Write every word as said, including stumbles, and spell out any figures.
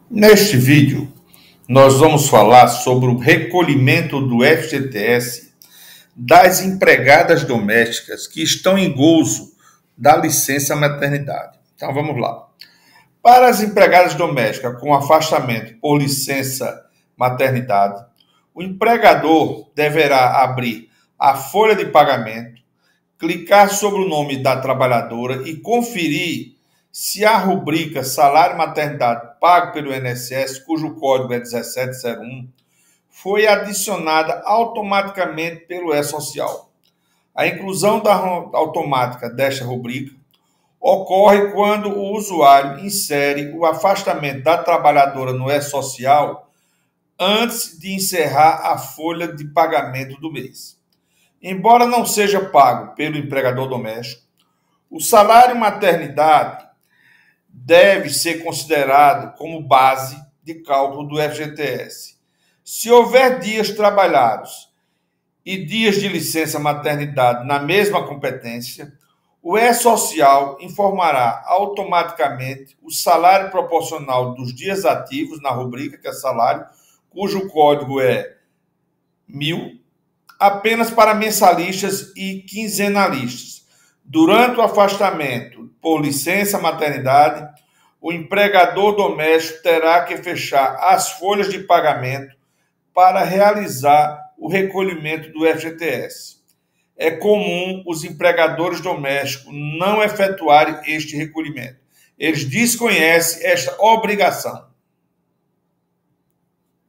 Neste vídeo, nós vamos falar sobre o recolhimento do F G T S das empregadas domésticas que estão em gozo da licença maternidade. Então vamos lá. Para as empregadas domésticas com afastamento por licença maternidade, o empregador deverá abrir a folha de pagamento, clicar sobre o nome da trabalhadora e conferir se a rubrica salário maternidade pago pelo I N S S, cujo código é dezessete zero um, foi adicionada automaticamente pelo E-Social. A inclusão da, automática desta rubrica ocorre quando o usuário insere o afastamento da trabalhadora no E-Social antes de encerrar a folha de pagamento do mês. Embora não seja pago pelo empregador doméstico, o salário maternidade deve ser considerado como base de cálculo do F G T S. Se houver dias trabalhados e dias de licença maternidade na mesma competência, o E-Social informará automaticamente o salário proporcional dos dias ativos na rubrica, que é salário, cujo código é mil, apenas para mensalistas e quinzenalistas. Durante o afastamento por licença maternidade, o empregador doméstico terá que fechar as folhas de pagamento para realizar o recolhimento do F G T S. É comum os empregadores domésticos não efetuarem este recolhimento. Eles desconhecem esta obrigação.